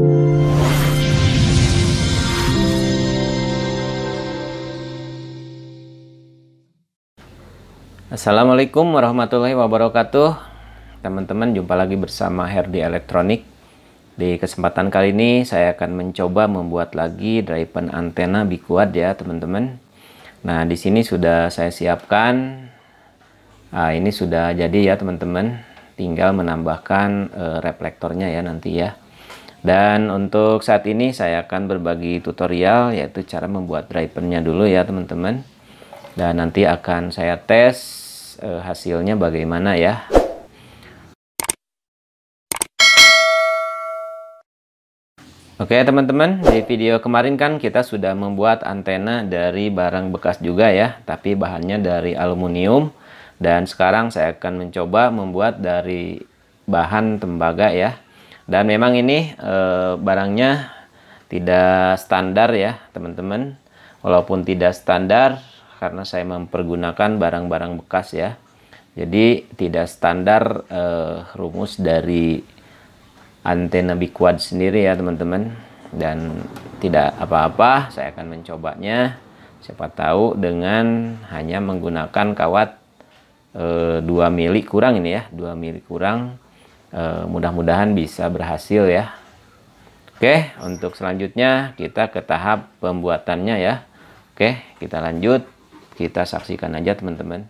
Assalamualaikum warahmatullahi wabarakatuh. Teman-teman, jumpa lagi bersama Herdi Elektronik. Di kesempatan kali ini saya akan mencoba membuat lagi driven antena biquad ya, teman-teman. Nah, di sini sudah saya siapkan. Nah, ini sudah jadi ya, teman-teman. Tinggal menambahkan reflektornya ya nanti ya. Dan untuk saat ini saya akan berbagi tutorial, yaitu cara membuat drivennya dulu ya, teman-teman. Dan nanti akan saya tes hasilnya bagaimana ya. Oke teman-teman, di video kemarin kan kita sudah membuat antena dari barang bekas juga ya, tapi bahannya dari aluminium. Dan sekarang saya akan mencoba membuat dari bahan tembaga ya. Dan memang ini barangnya tidak standar ya teman-teman. Walaupun tidak standar, karena saya mempergunakan barang-barang bekas ya, jadi tidak standar rumus dari antena biquad sendiri ya teman-teman. Dan tidak apa-apa, saya akan mencobanya, siapa tahu dengan hanya menggunakan kawat 2 mili kurang ini ya, 2 mili kurang, mudah-mudahan bisa berhasil ya. Oke, untuk selanjutnya kita ke tahap pembuatannya ya. Oke, kita lanjut. Kita saksikan aja teman-teman.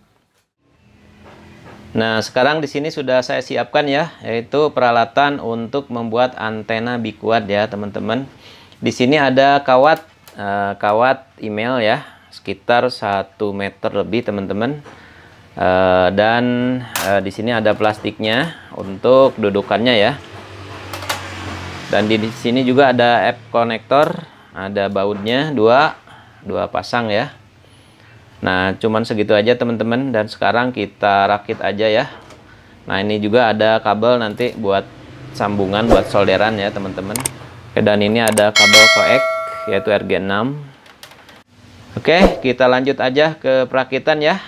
Nah, sekarang di sini sudah saya siapkan ya, yaitu peralatan untuk membuat antena biquad ya teman-teman. Di sini ada kawat email ya, sekitar 1 meter lebih teman-teman. Dan di sini ada plastiknya untuk dudukannya ya. Dan di sini juga ada F-konektor, ada bautnya dua pasang ya. Nah, cuman segitu aja teman-teman, dan sekarang kita rakit aja ya. Nah, ini juga ada kabel nanti buat sambungan, buat solderan ya teman-teman. Oke, dan ini ada kabel koax yaitu RG6. Oke, kita lanjut aja ke perakitan ya.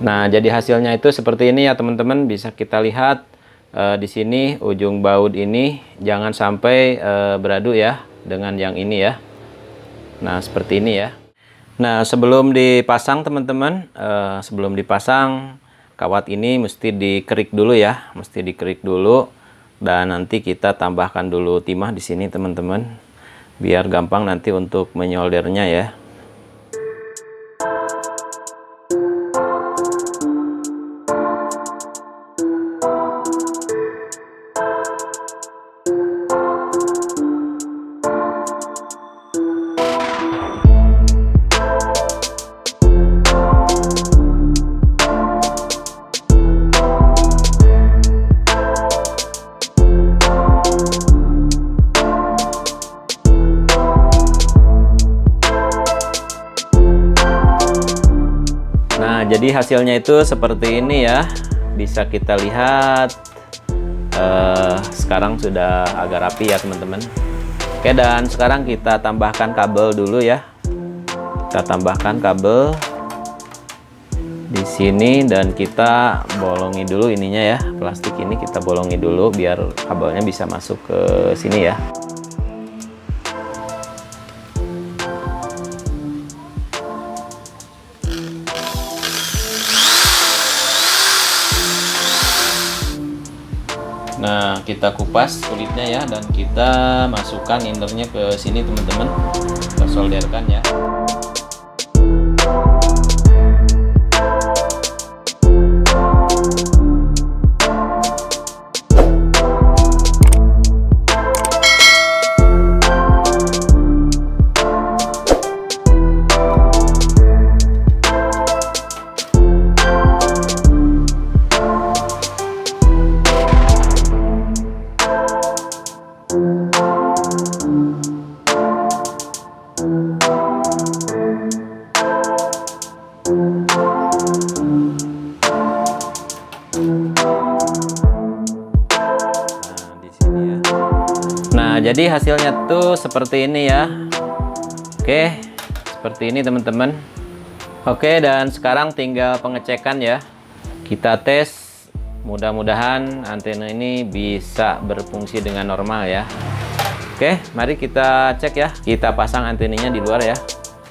Nah, jadi hasilnya itu seperti ini ya teman-teman. Bisa kita lihat di sini ujung baut ini jangan sampai beradu ya dengan yang ini ya. Nah, seperti ini ya. Nah, sebelum dipasang teman-teman, sebelum dipasang kawat ini mesti dikerik dulu ya, mesti dikerik dulu, dan nanti kita tambahkan dulu timah di sini teman-teman, biar gampang nanti untuk menyoldernya ya. Jadi hasilnya itu seperti ini ya, bisa kita lihat sekarang sudah agak rapi ya teman-teman. Oke, dan sekarang kita tambahkan kabel dulu ya. Kita tambahkan kabel di sini dan kita bolongi dulu ininya ya, plastik ini kita bolongi dulu biar kabelnya bisa masuk ke sini ya. Nah, kita kupas kulitnya ya, dan kita masukkan innernya ke sini teman-teman, kita solderkan ya. Jadi hasilnya tuh seperti ini ya. Oke, seperti ini teman-teman. Oke, dan sekarang tinggal pengecekan ya. Kita tes, mudah-mudahan antena ini bisa berfungsi dengan normal ya. Oke, mari kita cek ya. Kita pasang antenanya di luar ya.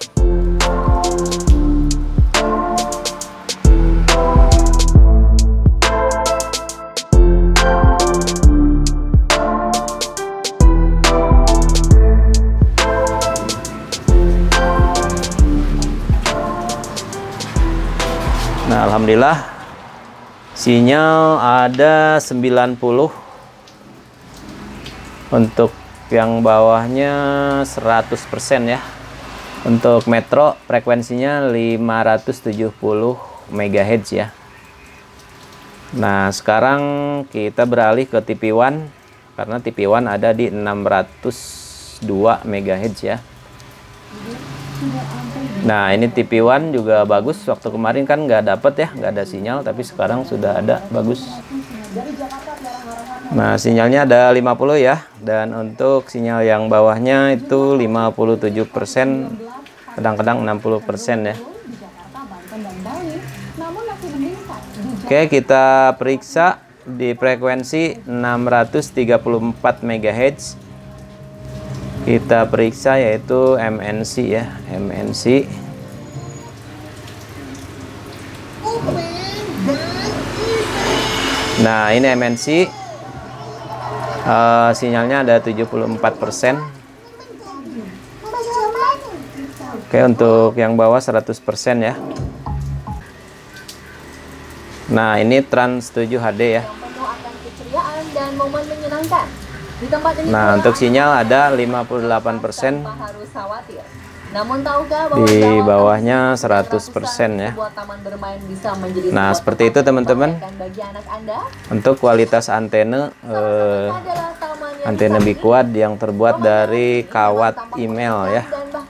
Nah, alhamdulillah sinyal ada 90. Untuk yang bawahnya 100% ya. Untuk metro frekuensinya 570 MHz ya. Nah, sekarang kita beralih ke TV1 karena TV1 ada di 602 MHz ya. Nah, ini TV1 juga bagus. Waktu kemarin kan nggak dapet ya, nggak ada sinyal, tapi sekarang sudah ada, bagus. Nah, sinyalnya ada 50 ya, dan untuk sinyal yang bawahnya itu 57%, kadang-kadang 60% ya. Oke, kita periksa di frekuensi 634 MHz. Kita periksa yaitu MNC ya, MNC. Nah, ini MNC. Sinyalnya ada 74%. Oke, untuk yang bawah 100% ya. Nah, ini Trans 7 HD ya. Nah, untuk sinyal ada 58%. Di bawahnya 100% ya. Nah, seperti itu teman-teman. Untuk kualitas antena antena Bikuat yang terbuat dari kawat email ya.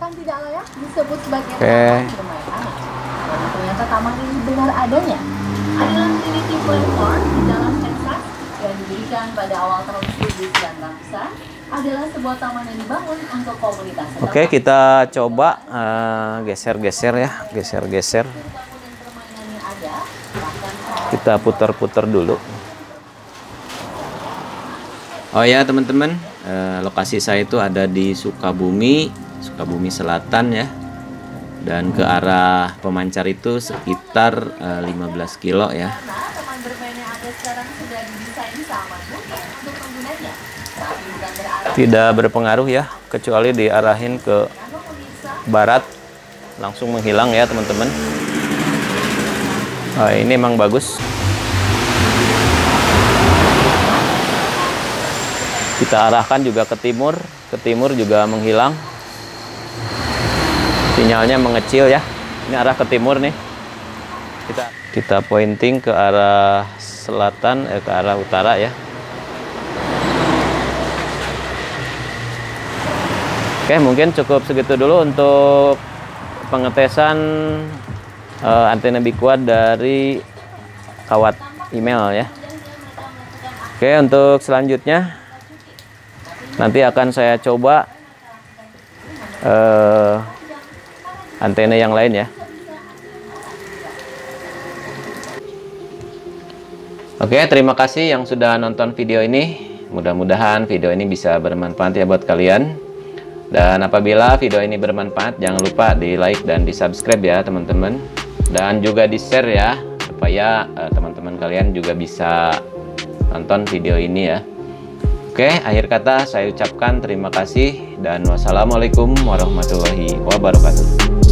Oke. Ternyata taman ini benar adanya. Adalah Trinity Platform di dalam Texas yang didirikan pada awal tahun 1900-an adalah sebuah taman yang dibangun untuk komunitas setempat. Oke, kita coba geser-geser ya, geser-geser. Permainan yang ada Kita putar-putar dulu. Oh ya teman-teman, lokasi saya itu ada di Sukabumi Selatan ya. Dan ke arah pemancar itu sekitar 15 kilo ya. Teman bermain yang ada sekarang sudah didesain sama mungkin untuk penggunanya. Tapi bukan berarti Tidak berpengaruh ya, kecuali diarahin ke barat langsung menghilang ya teman-teman. Ini emang bagus. Kita arahkan juga ke timur juga menghilang. Sinyalnya mengecil ya. Ini arah ke timur nih. Kita pointing ke arah selatan, ke arah utara ya. Oke, mungkin cukup segitu dulu untuk pengetesan antena Bikuat dari kawat email ya. Oke, untuk selanjutnya nanti akan saya coba antena yang lain ya. Oke, terima kasih yang sudah nonton video ini. Mudah-mudahan video ini bisa bermanfaat ya buat kalian. Dan apabila video ini bermanfaat, jangan lupa di like dan di subscribe ya teman-teman. Dan juga di share ya, supaya teman-teman kalian juga bisa nonton video ini ya. Oke, akhir kata saya ucapkan terima kasih dan wassalamualaikum warahmatullahi wabarakatuh.